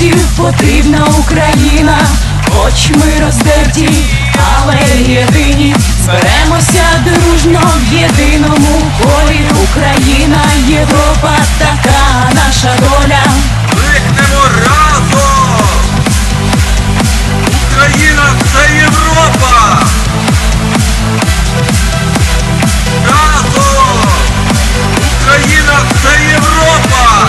народів потрібна Україна. Хоч ми роздерті, але єдині, зберемося дружно в єдиному колі. Україна, Європа, така наша доля. Крикнемо разом! Україна – це Європа! Разом! Україна – це Європа!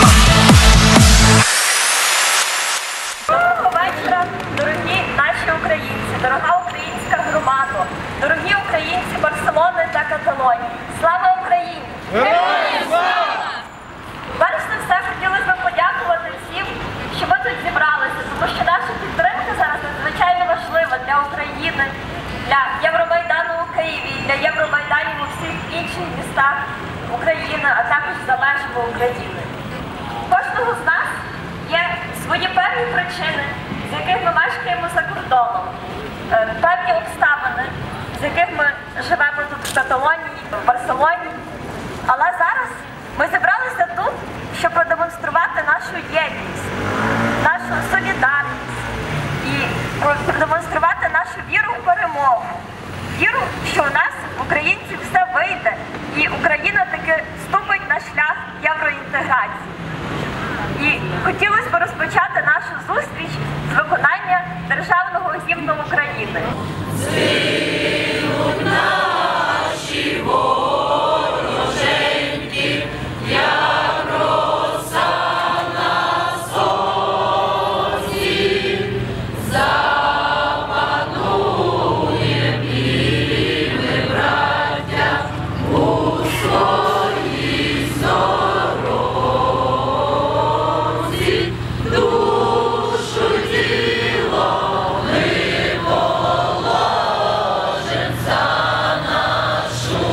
Доброго вечора, дорогі наші українці, дорога українська громада, дорогі українці Барселони та Каталонії. Слава Україні! Героям слава! Перш за все, хотілося б подякувати всім, що ми тут зібралися, тому що наша підтримка зараз надзвичайно важлива для України, для Євромайдану у Києві, для Євромайданів у всіх інших містах України, а також за межами України. У кожного з нас є свої певні причини, з яких ми мешкаємо за кордоном, певні обставини, з яких ми живемо тут в Каталонії, в Барселоні. Але зараз ми зібралися тут, щоб продемонструвати нашу єдність, нашу солідарність і продемонструвати нашу віру в перемогу. Віру, що у нас, українців, все вийде і Україна таки вступить на шлях євроінтеграції. І хотілося б розпочати нашу зустріч з виконання Державного гімну України. Згинуть наші вороженьки, як роса на сонці, запануєм і ми, браття, у своїй сторонці, душу й тіло ми положим за нашу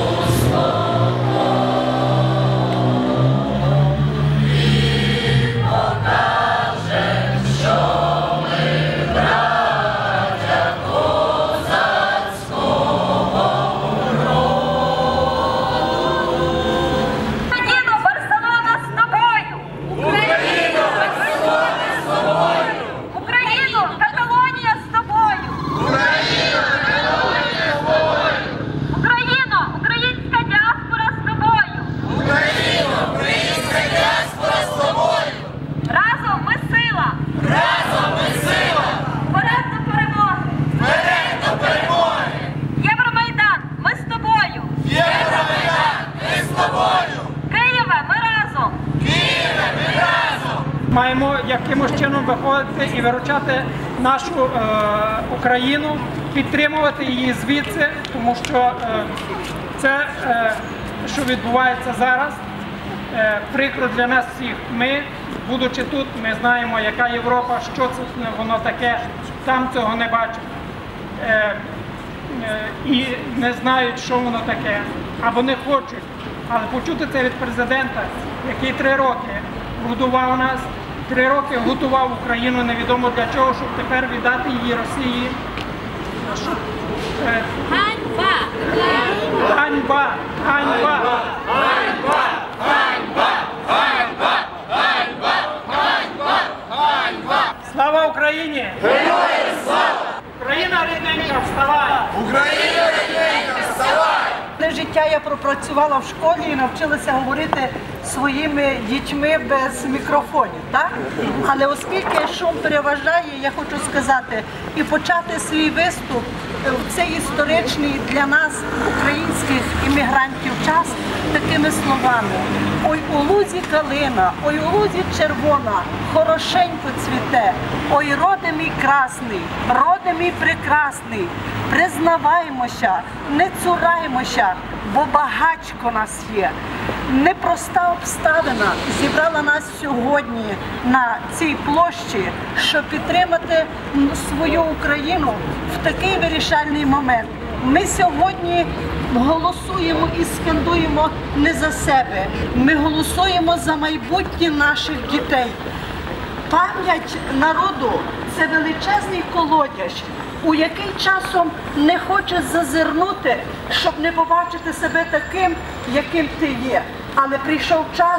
свободу. І покажем, що ми браття козацького Україно, Барселона з тобою! Україно, Барселона з тобою! Україно, Каталонія з тобою! Україно, Каталонія з тобою! Україно, українська діаспора з тобою! Україно, українська діаспора з тобою! Разом ми сила! Разом ми сила! Вперед до перемоги! Вперед до перемоги! Євромайдан, ми з тобою! Євромайдан, ми з тобою! Києве, ми разом! Києве, ми разом! Маємо якимось чином виходити і виручати нашу Україну, підтримувати її звідси, тому що це, що відбувається зараз, прикро для нас всіх. Ми, будучи тут, ми знаємо, яка Європа, що це воно таке, там цього не бачать. І не знають, що воно таке, або не хочуть. Але почути це від президента, який 3 роки годував нас, 3 роки готував Україну невідомо для чого, щоб тепер віддати її Росії. Ганьба! Ганьба! Ганьба! Слава Україні! Героям слава! Україна рідненька, вставай! Україна рідненька, вставай! Все життя я пропрацювала в школі і навчилася говорити своїми дітьми без мікрофонів, так? Але оскільки шум переважає, я хочу сказати і почати свій виступ в цей історичний для нас, українських іммігрантів, час такими словами. Ой, у лузі калина, ой, у лузі червона, хорошенько цвіте, ой, роде мій красний, роде мій прекрасний, признаваймося, не цураймося, бо багачко нас є. Непроста обставина зібрала нас сьогодні на цій площі, щоб підтримати свою Україну в такий вирішальний момент. Ми сьогодні голосуємо і скандуємо не за себе, ми голосуємо за майбутнє наших дітей. Пам'ять народу – це величезний колодязь, у який часом не хочеш зазирнути, щоб не побачити себе таким, яким ти є. Але прийшов час,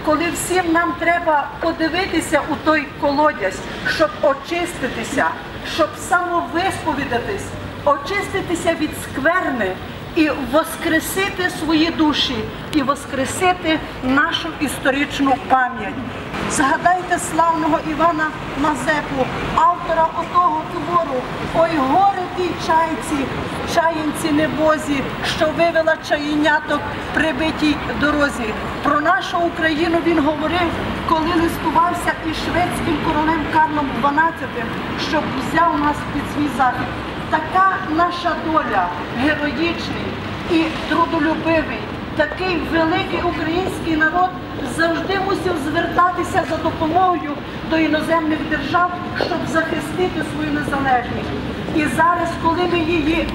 коли всім нам треба подивитися у той колодязь, щоб очиститися, щоб самовисповідатись, очиститися від скверни і воскресити свої душі, і воскресити нашу історичну пам'ять. Згадайте славного Івана Мазепу, автора отого твору «Ой, горе тій чайці, чаїнці небозі, що вивела чаїняток прибитій дорозі». Про нашу Україну він говорив, коли листувався із шведським королем Карлом XII, щоб взяв нас під свій захист. Така наша доля, героїчний і трудолюбивий, такий великий український народ завжди мусив звертатися за допомогою до іноземних держав, щоб захистити свою незалежність. І зараз, коли ми її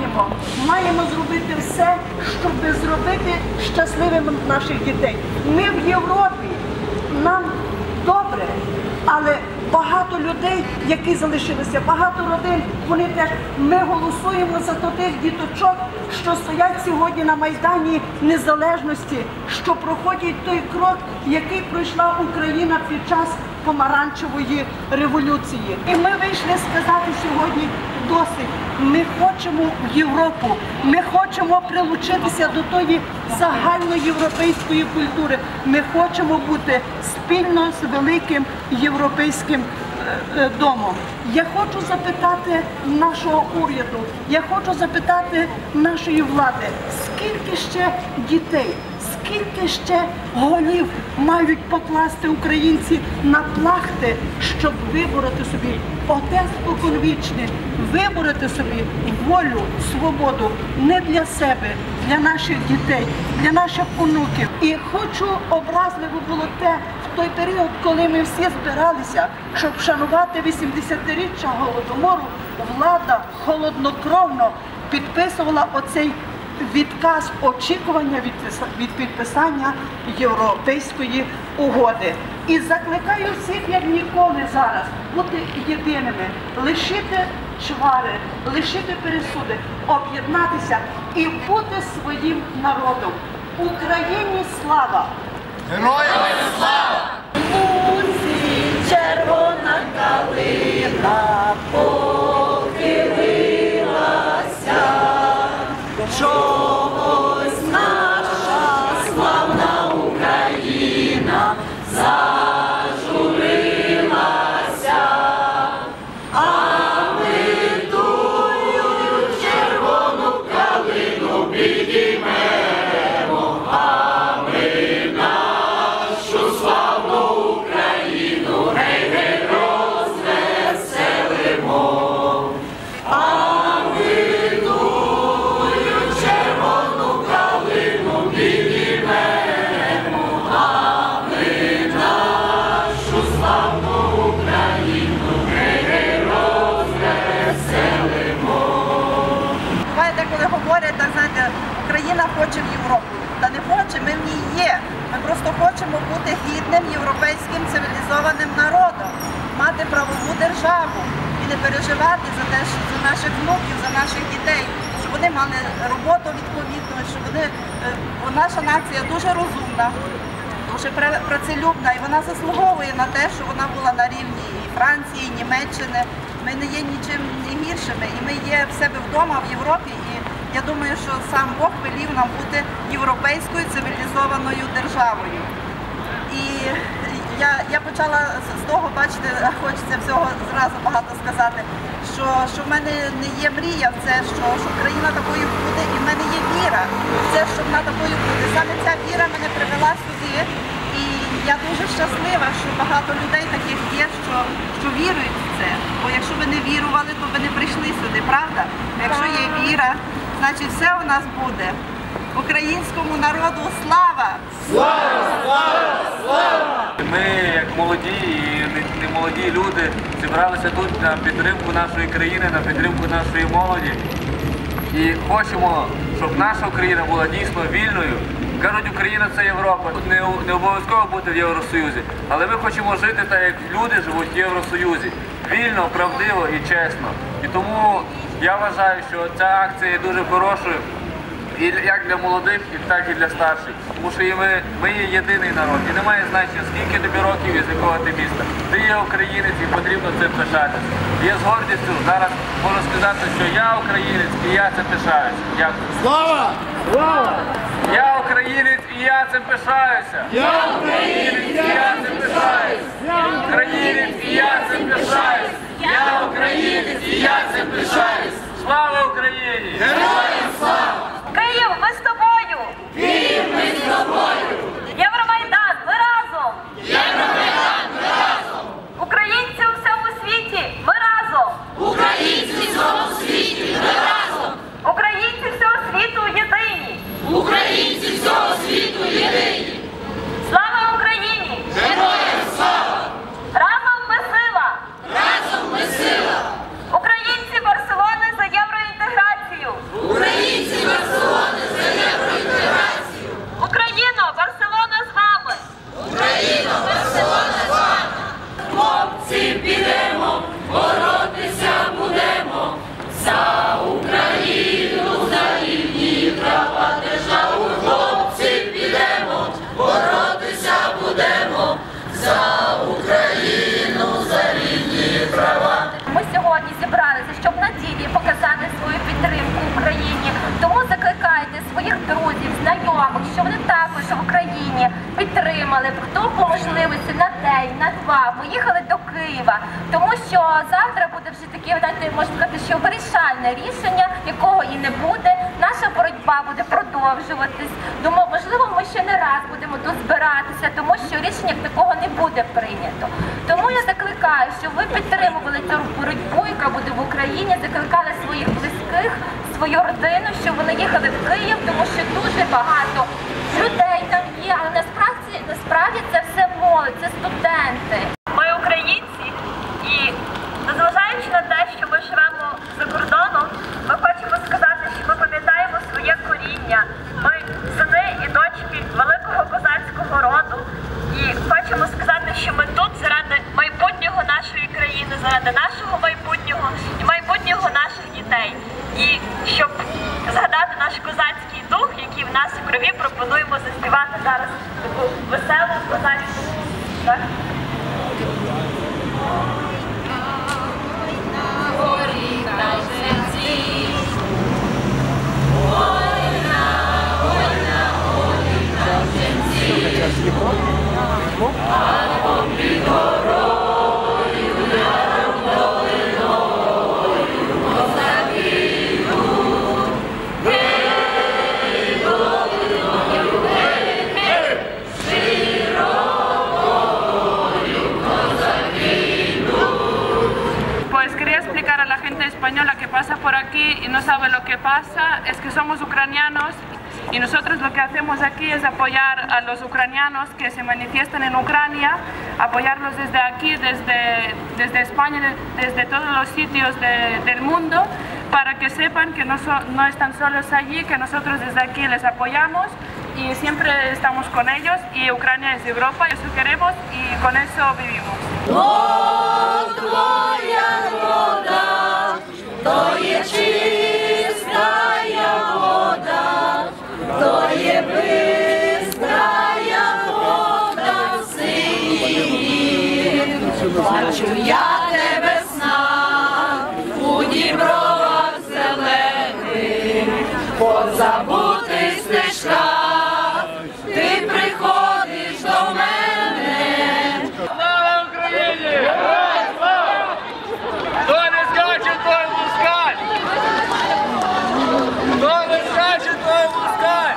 маємо зробити все, щоб зробити щасливими наших дітей. Ми в Європі, нам добре, але багато людей, які залишилися, багато родин, вони теж, ми голосуємо за тих діточок, що стоять сьогодні на Майдані Незалежності, що проходять той крок, який пройшла Україна під час помаранчевої революції. І ми вийшли сказати сьогодні досить. Ми хочемо в Європу, ми хочемо прилучитися до тої загальноєвропейської культури. Ми хочемо бути спільно з великим європейським домом. Я хочу запитати нашого уряду, я хочу запитати нашої влади, скільки ще дітей, скільки ще голів мають покласти українці на плахти, щоб вибороти собі Отець споконвічний, вибороти собі волю, свободу не для себе, для наших дітей, для наших онуків. І хочу, образливо було те, в той період, коли ми всі збиралися, щоб вшанувати 80-річчя Голодомору, влада холоднокровно підписувала оцей відказ очікування від підписання Європейської угоди. І закликаю всіх, як ніколи зараз, бути єдиними, лишити чвари, лишити пересуди, об'єднатися і бути своїм народом. Україні слава! Героям слава! Луці червона калина похилилася, чогось наша славна Україна зажурилася, а ми тую червону калину підіймемо, а ми нашу славну Україну гей-гей розвеселимо. А ми тую червону калину підіймемо, а ми нашу славну Україну гей-гей розвеселимо. Буває, коли говорять, так знаєте, Україна хоче в Європу. Та не хоче, ми в ній є. Ми просто хочемо бути гідним європейським цивілізованим народом, мати правову державу і не переживати за те, що за наших внуків, за наших дітей, щоб вони мали роботу відповідну, щоб вони, бо наша нація дуже розумна, дуже працелюбна, і вона заслуговує на те, що вона була на рівні і Франції, і Німеччини. Ми не є нічим не гіршими, і ми є в себе вдома в Європі. І я думаю, що сам Бог велів нам бути європейською цивілізованою державою. І я почала з того, бачите, хочеться всього зразу багато сказати, що в мене не є мрія в це, що країна такою буде, і в мене є віра в це, що вона такою буде. Саме ця віра мене привела сюди, і я дуже щаслива, що багато людей таких є, що вірують в це. Бо якщо ви не вірували, то ви не прийшли сюди, правда? Якщо є віра, значить все у нас буде. Українському народу слава! Ми, як молоді і не молоді люди, зібралися тут на підтримку нашої країни, на підтримку нашої молоді. І хочемо, щоб наша Україна була дійсно вільною. Кажуть, Україна – це Європа. Тут не обов'язково бути в Євросоюзі. Але ми хочемо жити так, як люди живуть в Євросоюзі. Вільно, правдиво і чесно. І тому я вважаю, що ця акція є дуже хорошою. І як для молодих, так і для старших. Тому що ми є єдиний народ. І немає значення, скільки тобі років і з якого ти міста. Ти є українець і потрібно цим пишатися. І я з гордістю зараз можу сказати, що я українець і я цим пишаюся. Дякую. Слава! Слава! Я українець і я цим пишаюся. Я українець, І я цим пишаюся. Українець і я цим пишаюся. Я українець і я цим пишаюсь. Слава Україні! Героям слава! Київ, ми з тобою! Київ, ми з тобою. Євромайдан, ми разом! Євромайдан, ми разом. Українці у всьому світі, ми разом! Українці в цьому світі, ми разом. Українці всього світу єдині! Українці всього світу єдині. Слава Україні! Героям слава. Разом ми сила! Разом ми сила. Українці Барселони за євроінтеграцію! Українці Барселони за євроінтеграцію. Україно, Барселона з вами! Україна, Барселона з вами. Хлопці, підемо, боротися будемо. За Україну, за рівні права державу. Хлопці, підемо, боротися будемо. За Україну, за рівні права. Ми сьогодні зібралися, щоб на ділі показати свою підтримку Україні. Тому закликайте своїх друзів, знайомих, що вони також в Україні підтримали, хто по можливості на день, на два, поїхали до Києва. Тому що завтра буде вже таке, знаєте, можна сказати, що вирішальне рішення, якого і не буде. Наша боротьба буде продовжуватись. Думаю, можливо, ми ще не раз будемо дозбиратися, тому що рішення такого не буде прийнято. Тому я закликаю, щоб ви підтримували цю боротьбу, яка буде в Україні, закликали своїх близьких, свою родину, щоб вони їхали в Київ, тому що дуже багато людей там є, але насправді це все молодь, це студенти. Ми українці і незважаючи на те, що ми живемо за кордоном, ми хочемо сказати, що ми пам'ятаємо своє коріння. Ми сини і дочки великого козацького роду. І хочемо сказати, що ми тут заради майбутнього нашої країни, заради нашого майбутнього і майбутнього наших дітей. І щоб згадати наш козацький дух, який в нас у крові, пропонуємо заспівати зараз таку веселу козацьку пісню. Так? Pues quería explicar a la gente española que pasa por aquí y no sabe lo que pasa, es que somos ucranianos y nosotros lo que hacemos aquí es apoyar a los ucranianos que se manifiestan en Ucrania, apoyarlos desde aquí, desde España, desde todos los sitios del mundo, para que sepan que no están solos allí, que nosotros desde aquí les apoyamos y siempre estamos con ellos, y Ucrania es Europa, eso queremos y con eso vivimos. Твоя вода, то є чистая вода, то є бистрая вода в синій. Бачу я тебе сна у дібровах зелених, по забутих стежках ти приходиш до мене. Слава Україні! Хто не скаче, той москаль! Хто не скаче, той москаль!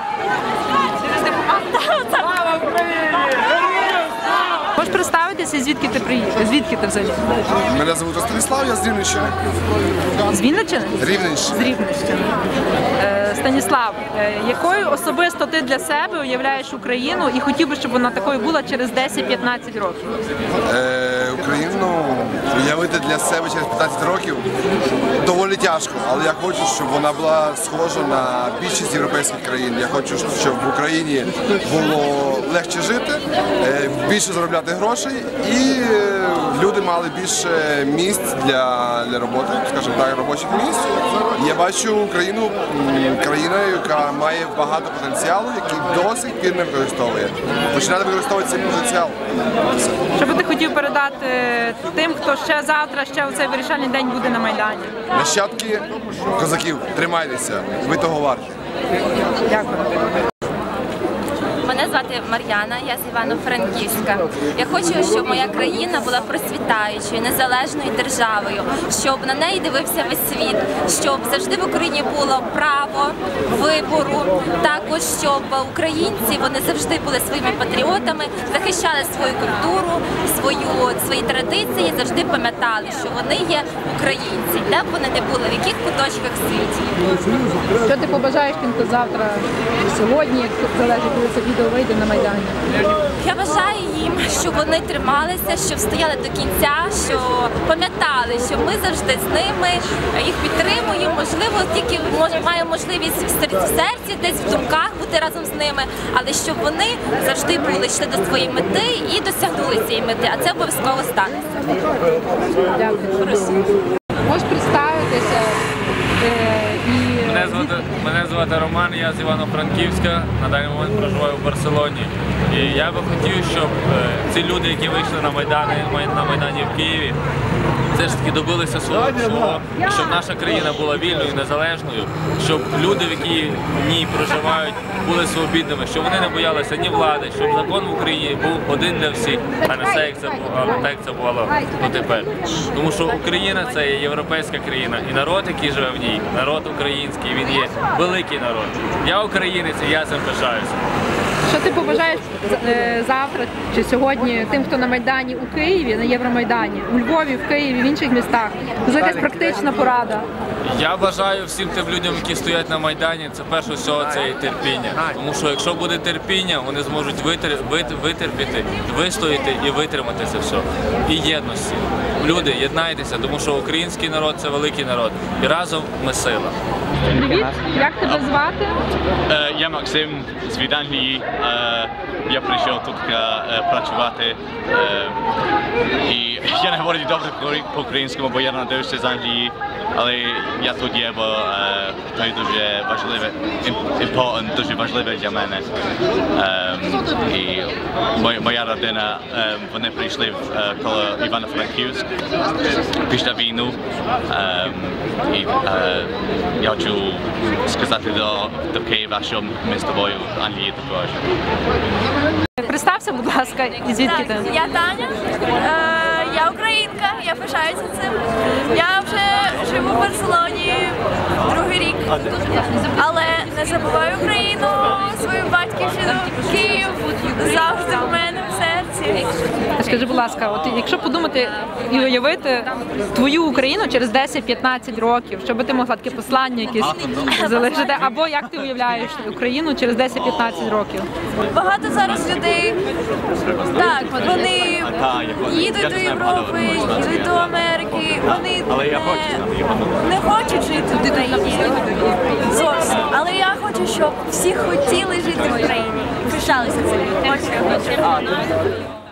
Слава Україні! Можеш представитися, звідки ти приїхав? Звідки ти взагалі? Мене звуть Станіслав, я з Рівненщини. З Вінниччини? Рівненщини. З Рівненщини. Станіслав, якою особисто ти для себе уявляєш Україну і хотів би, щоб вона такою була через 10-15 років? Україну уявити для себе через 15 років доволі тяжко, але я хочу, щоб вона була схожа на більшість європейських країн. Я хочу, щоб в Україні було легше жити, більше заробляти грошей і люди мали більше місць для роботи, скажімо так, робочих місць. Я бачу Україну країною, яка має багато потенціалу, який до сих пір не використовує. Починати використовувати цей потенціал. Що би ти хотів передати тим, хто ще завтра, ще у цей вирішальний день буде на Майдані? Нащадки козаків, тримайтеся, ви того варті. Дякую. Мене звати Мар'яна, я з Івано-Франківська. Я хочу, щоб моя країна була процвітаючою, незалежною державою, щоб на неї дивився весь світ, щоб завжди в Україні було право вибору, також щоб українці, вони завжди були своїми патріотами, захищали свою культуру, свої традиції, завжди пам'ятали, що вони є українці, де б вони не були, в яких куточках світі. Що ти побажаєш тим, хто завтра, сьогодні, як залежить, коли це відео вийде на Майдані? Я бажаю їм, щоб вони трималися, щоб стояли до кінця, що пам'ятали, що ми завжди з ними, їх підтримуємо, можливо, тільки маємо можливість в серці, десь в думках бути разом з ними, але щоб вони завжди були, йшли до своєї мети і досягнули цієї мети, а це обов'язково станеться. Дякую. Можеш представитися? Мене звати Роман, я з Івано-Франківська, на даний момент проживаю в Барселоні. І я би хотів, щоб ці люди, які вийшли на Майдані в Києві, все ж таки добилися свого, щоб наша країна була вільною, незалежною, щоб люди, які в ній проживають, були свобідними, щоб вони не боялися ні влади, щоб закон в Україні був один для всіх, а не так, як це було дотепер. Тому що Україна – це є європейська країна, і народ, який живе в ній, народ український, він є великий народ. Я українець, і я цим пишаюся. Що ти побажаєш завтра чи сьогодні тим, хто на Майдані у Києві, на Євромайдані, у Львові, в Києві, в інших містах? Це якась практична порада. Я бажаю всім тим людям, які стоять на Майдані, це перше всього це терпіння. Тому що якщо буде терпіння, вони зможуть витерпіти, вистояти і витримати це все. І єдності. Люди, єднайтеся, тому що український народ – це великий народ. І разом ми сила. Привіт, як тебе звати? Я Максим з Англії. Я прийшов тут працювати. І я не говорю добре по-українському, бо я народився з Англії, але я тут є, бо це дуже важливе, дуже важливе для мене. І моя родина, вони прийшли коло Івано-Франківськ після війни. І я хочу сказати до Києва, що ми з тобою в Англії також. Представся, будь ласка, і звідки ти? Я Таня, я українка, я пишаюся цим. Я вже живу в Барселоні другий рік, але не забуваю Україну, свою батьківщину, Київ завжди в мене в серці. Скажи, будь ласка, от якщо подумати і уявити твою Україну через 10-15 років, що би ти могла таке послання якесь залишити, або як ти уявляєш Україну через 10-15 років? Багато зараз людей, так, вони їдуть до Європи, їдуть до Америки, вони не хочуть жити в Україні зовсім. Але я хочу, щоб всі хотіли жити в Україні, пишалися цим.